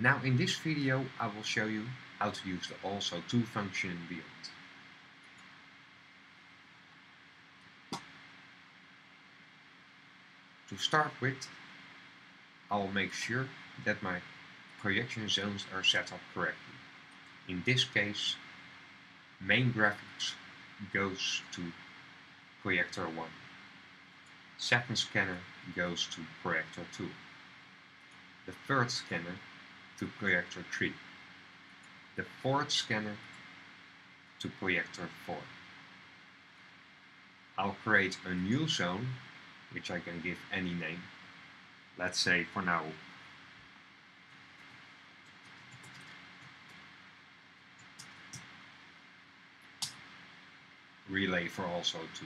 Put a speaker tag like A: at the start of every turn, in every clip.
A: Now in this video I will show you how to use the also to function beyond. To start with, I will make sure that my projection zones are set up correctly. In this case, main graphics goes to projector 1. Second scanner goes to projector 2. The third scanner to projector 3. The fourth scanner to projector 4. I'll create a new zone, which I can give any name. Let's say for now relay for also 2.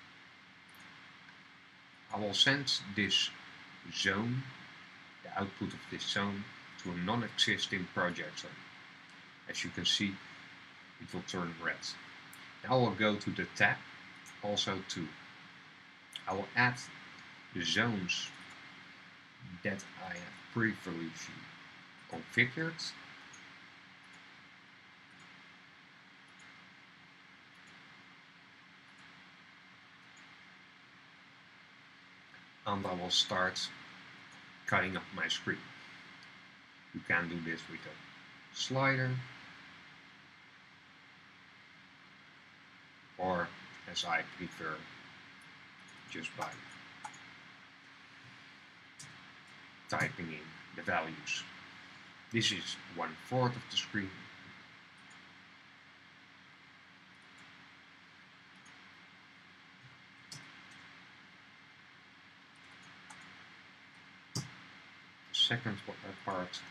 A: I will send this zone, the output of this zone, to a non-existing projector. As you can see, it will turn red. Now I will go to the tab, also 2. I will add the zones that I have previously configured. And I will start cutting up my screen. You can do this with a slider, or as I prefer, just by typing in the values. This is 1/4 of the screen. The second part.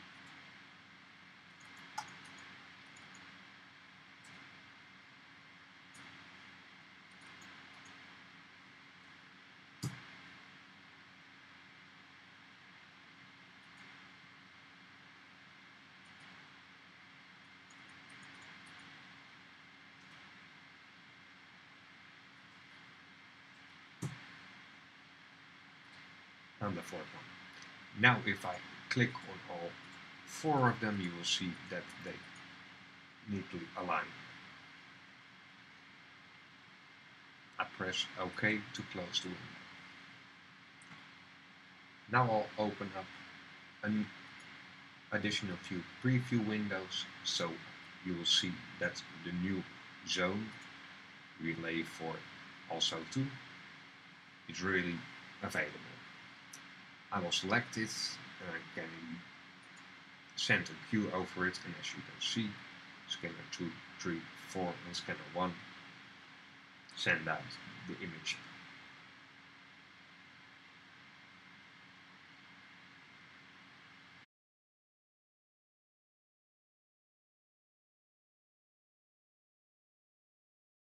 A: And the fourth one. Now if I click on all 4 of them, you will see that they neatly align. I press OK to close the window. Now I'll open up an additional few preview windows, so you will see that the new zone relay for also 2 is really available. I will select it and I can send a queue over it, and as you can see, scanner 2, 3, 4 and scanner 1 send out the image